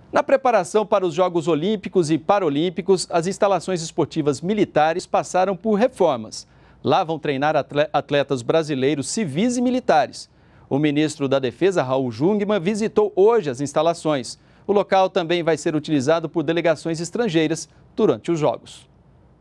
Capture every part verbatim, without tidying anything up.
Na preparação para os Jogos Olímpicos e Paralímpicos, as instalações esportivas militares passaram por reformas. Lá vão treinar atletas brasileiros civis e militares. O ministro da Defesa, Raul Jungmann, visitou hoje as instalações. O local também vai ser utilizado por delegações estrangeiras durante os Jogos.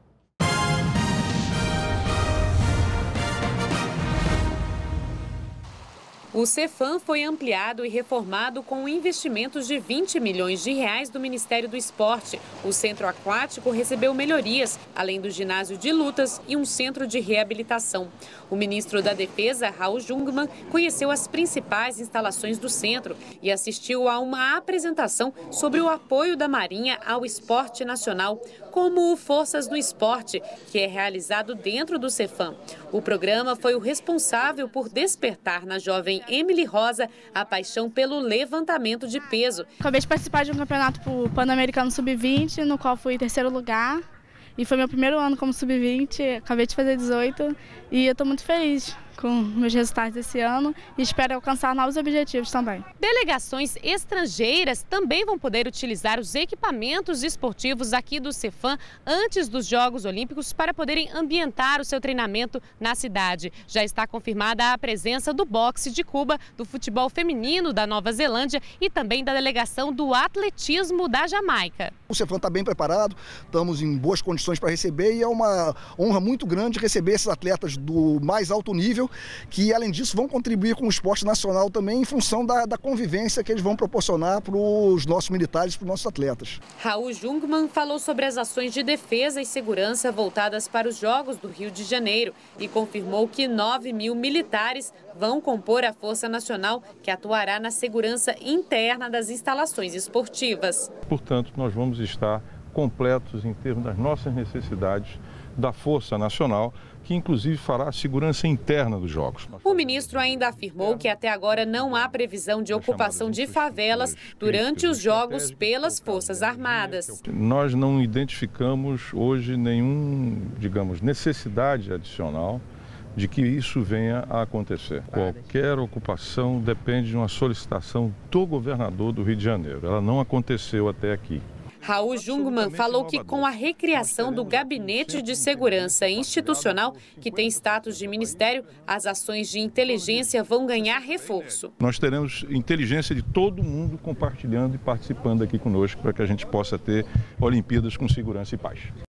O Cefam foi ampliado e reformado com investimentos de vinte milhões de reais do Ministério do Esporte. O centro aquático recebeu melhorias, além do ginásio de lutas e um centro de reabilitação. O ministro da Defesa, Raul Jungmann, conheceu as principais instalações do centro e assistiu a uma apresentação sobre o apoio da Marinha ao esporte nacional, como o Forças no Esporte, que é realizado dentro do Cefam. O programa foi o responsável por despertar na jovem Emily Rosa a paixão pelo levantamento de peso. Acabei de participar de um campeonato pan-americano sub vinte, no qual fui em terceiro lugar. E foi meu primeiro ano como sub vinte, acabei de fazer dezoito e eu estou muito feliz com meus resultados desse ano e espero alcançar novos objetivos também. Delegações estrangeiras também vão poder utilizar os equipamentos esportivos aqui do Cefam antes dos Jogos Olímpicos para poderem ambientar o seu treinamento na cidade. Já está confirmada a presença do boxe de Cuba, do futebol feminino da Nova Zelândia e também da delegação do atletismo da Jamaica. O Cefam está bem preparado, estamos em boas condições para receber e é uma honra muito grande receber esses atletas do mais alto nível, que além disso vão contribuir com o esporte nacional também em função da, da convivência que eles vão proporcionar para os nossos militares e para os nossos atletas. Raul Jungmann falou sobre as ações de defesa e segurança voltadas para os Jogos do Rio de Janeiro e confirmou que nove mil militares vão compor a Força Nacional, que atuará na segurança interna das instalações esportivas. Portanto, nós vamos estar completos em termos das nossas necessidades da Força Nacional, que inclusive fará a segurança interna dos Jogos. O ministro ainda afirmou que até agora não há previsão de ocupação de favelas durante os Jogos pelas Forças Armadas. Nós não identificamos hoje nenhum, digamos, necessidade adicional de que isso venha a acontecer. Qualquer ocupação depende de uma solicitação do governador do Rio de Janeiro. Ela não aconteceu até aqui. Raul Jungmann falou que com a recriação do Gabinete de Segurança Institucional, que tem status de ministério, as ações de inteligência vão ganhar reforço. Nós teremos inteligência de todo mundo compartilhando e participando aqui conosco para que a gente possa ter Olimpíadas com segurança e paz.